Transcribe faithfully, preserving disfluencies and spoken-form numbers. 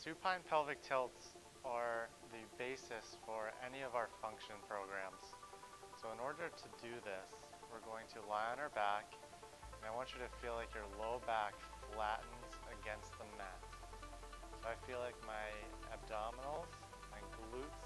Supine pelvic tilts are the basis for any of our function programs. So in order to do this, we're going to lie on our back, and I want you to feel like your low back flattens against the mat. So I feel like my abdominals and glutes